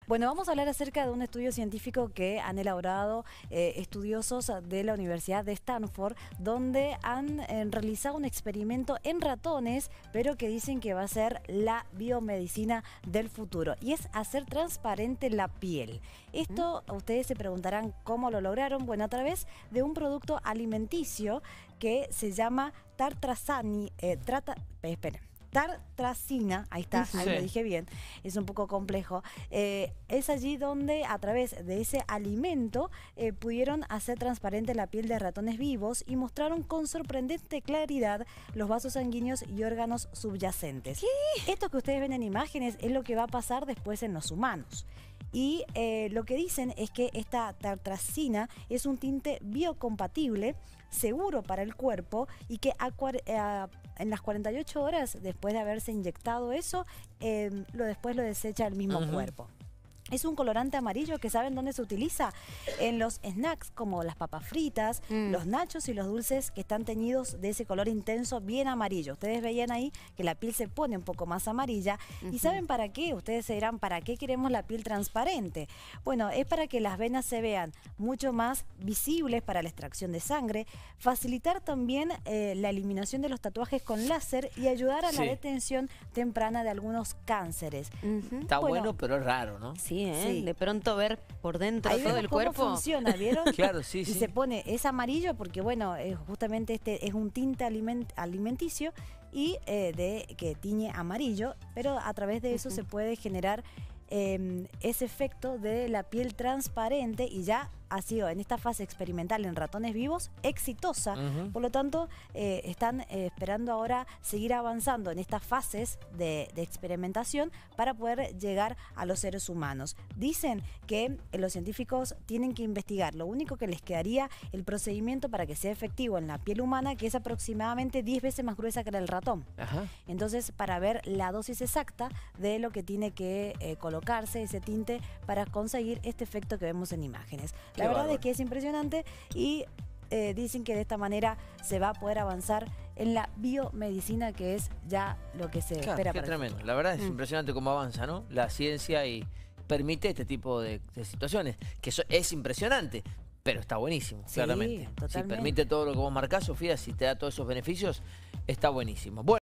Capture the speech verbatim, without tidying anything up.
Bueno, vamos a hablar acerca de un estudio científico que han elaborado eh, estudiosos de la Universidad de Stanford, donde han eh, realizado un experimento en ratones, pero que dicen que va a ser la biomedicina del futuro, y es hacer transparente la piel. Esto, ¿Mm? Ustedes se preguntarán cómo lo lograron. Bueno, a través de un producto alimenticio que se llama tartrazani, eh, trata, eh, esperen. tartrazina, ahí está, sí. Ahí lo dije bien, es un poco complejo. Eh, es allí donde a través de ese alimento eh, pudieron hacer transparente la piel de ratones vivos y mostraron con sorprendente claridad los vasos sanguíneos y órganos subyacentes. ¿Qué? Esto que ustedes ven en imágenes es lo que va a pasar después en los humanos. Y eh, lo que dicen es que esta tartrazina es un tinte biocompatible, seguro para el cuerpo, y que a, a, en las cuarenta y ocho horas después de haberse inyectado eso, eh, lo después lo desecha el mismo uh-huh. cuerpo. Es un colorante amarillo que ¿saben dónde se utiliza? En los snacks como las papas fritas, mm. los nachos y los dulces que están teñidos de ese color intenso bien amarillo. Ustedes veían ahí que la piel se pone un poco más amarilla. Uh-huh. ¿Y saben para qué? Ustedes se dirán, ¿para qué queremos la piel transparente? Bueno, es para que las venas se vean mucho más visibles para la extracción de sangre, facilitar también eh, la eliminación de los tatuajes con láser y ayudar a sí. la detención temprana de algunos cánceres. Uh-huh. Está bueno, bueno, pero es raro, ¿no? Sí. ¿Eh? Sí. De pronto ver por dentro ahí todo el cómo cuerpo. Funciona, ¿vieron? Claro, sí, y sí. se pone, es amarillo porque, bueno, eh, justamente este es un tinte aliment alimenticio y eh, de que tiñe amarillo, pero a través de eso uh-huh. se puede generar eh, ese efecto de la piel transparente, y ya ha sido en esta fase experimental en ratones vivos exitosa. Uh-huh. Por lo tanto, eh, están eh, esperando ahora seguir avanzando en estas fases de, de experimentación para poder llegar a los seres humanos. Dicen que eh, los científicos tienen que investigar. Lo único que les quedaría el procedimiento para que sea efectivo en la piel humana, que es aproximadamente diez veces más gruesa que la del ratón. Ajá. Entonces, para ver la dosis exacta de lo que tiene que eh, colocarse ese tinte para conseguir este efecto que vemos en imágenes. La verdad bárbaro. Es que es impresionante, y eh, dicen que de esta manera se va a poder avanzar en la biomedicina, que es ya lo que se claro, espera. Qué para tremendo. La verdad es mm. impresionante cómo avanza, ¿no? La ciencia, y permite este tipo de, de situaciones, que eso es impresionante, pero está buenísimo, sí, claramente. Totalmente. Si permite todo lo que vos marcás, Sofía, si te da todos esos beneficios, está buenísimo. Bueno.